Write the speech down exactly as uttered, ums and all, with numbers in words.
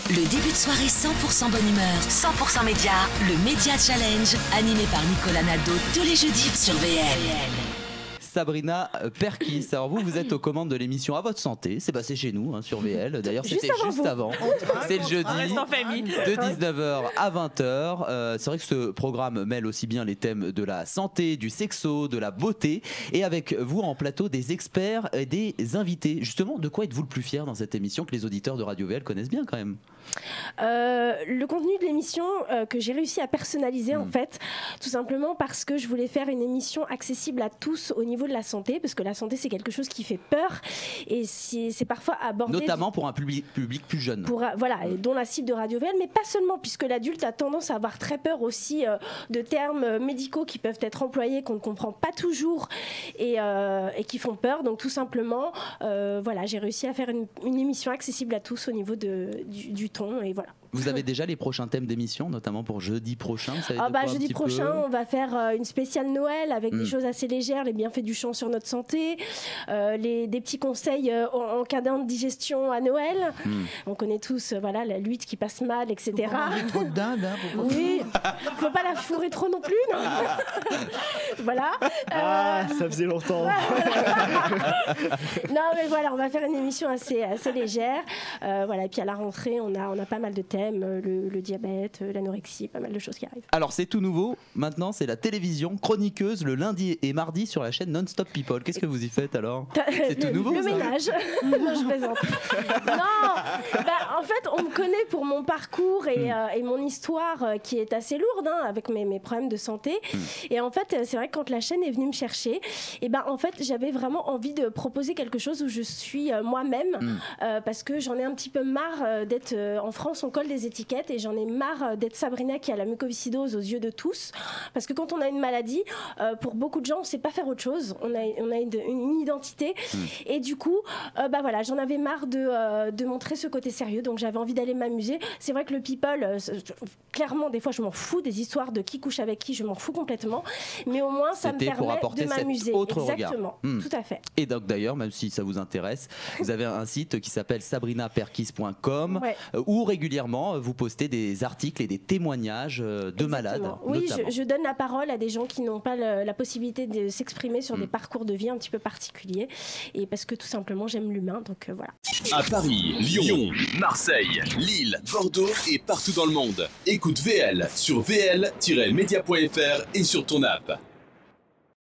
Le début de soirée cent pour cent bonne humeur, cent pour cent média, le Média Challenge, animé par Nicolas Nadeau tous les jeudis sur V L. Sabrina Perkis, alors vous, vous êtes aux commandes de l'émission À votre santé, c'est passé chez nous hein, sur V L, d'ailleurs c'était juste, juste avant, c'est le jeudi de dix-neuf heures à vingt heures, euh, c'est vrai que ce programme mêle aussi bien les thèmes de la santé, du sexo, de la beauté, et avec vous en plateau des experts et des invités. Justement, de quoi êtes-vous le plus fier dans cette émission que les auditeurs de Radio V L connaissent bien quand même? Euh, le contenu de l'émission euh, que j'ai réussi à personnaliser mmh. en fait, tout simplement parce que je voulais faire une émission accessible à tous au niveau de la santé, parce que la santé c'est quelque chose qui fait peur et c'est, c'est parfois abordé notamment pour un public, public plus jeune, pour, voilà, et dont la cible de Radio V L, mais pas seulement, puisque l'adulte a tendance à avoir très peur aussi euh, de termes médicaux qui peuvent être employés qu'on ne comprend pas toujours et, euh, et qui font peur. Donc tout simplement euh, voilà, j'ai réussi à faire une, une émission accessible à tous au niveau de, du, du ton, et voilà. Vous avez déjà les prochains thèmes d'émission, notamment pour jeudi prochain? Ah bah, jeudi prochain, peu... on va faire euh, une spéciale Noël avec mmh. des choses assez légères, les bienfaits du chant sur notre santé, euh, les, des petits conseils euh, en, en cas d'indigestion à Noël. Mmh. On connaît tous euh, voilà, la lutte qui passe mal, et cetera. Faut pas trop de dinde, hein, oui, faut pas la fourrer trop non plus. Non. Voilà. Ah, euh... ça faisait longtemps. Non, mais voilà, on va faire une émission assez, assez légère. Euh, voilà, et puis à la rentrée, on a, on a pas mal de thèmes. Le, le diabète, l'anorexie, pas mal de choses qui arrivent. Alors c'est tout nouveau, maintenant c'est la télévision chroniqueuse le lundi et mardi sur la chaîne Non-Stop People. Qu'est-ce que vous y faites alors? C'est tout nouveau le ça? ménage. Non, je plaisante. Non, bah, en fait on me connaît pour mon parcours et, mm. euh, et mon histoire euh, qui est assez lourde hein, avec mes, mes problèmes de santé. Mm. Et en fait c'est vrai que quand la chaîne est venue me chercher, et ben, en fait j'avais vraiment envie de proposer quelque chose où je suis euh, moi-même mm. euh, parce que j'en ai un petit peu marre euh, d'être euh, en France on colle des étiquettes et j'en ai marre d'être Sabrina qui a la mucoviscidose aux yeux de tous, parce que quand on a une maladie, euh, pour beaucoup de gens on ne sait pas faire autre chose, on a, on a une, une identité mmh. et du coup euh, bah voilà, j'en avais marre de, euh, de montrer ce côté sérieux, donc j'avais envie d'aller m'amuser. C'est vrai que le people, euh, clairement des fois je m'en fous des histoires de qui couche avec qui, je m'en fous complètement, mais au moins ça C'était me permet de m'amuser. Autre exactement, mmh. tout à fait. Et donc d'ailleurs, même si ça vous intéresse, vous avez un site qui s'appelle sabrina perkis point com ouais. euh, où régulièrement vous postez des articles et des témoignages de exactement. Malades. Oui, je, je donne la parole à des gens qui n'ont pas le, la possibilité de s'exprimer sur mmh. des parcours de vie un petit peu particuliers, et parce que tout simplement j'aime l'humain, donc euh, voilà. À Paris, Lyon, Marseille, Lille, Bordeaux et partout dans le monde. Écoute V L sur v l tiret media point f r et sur ton app.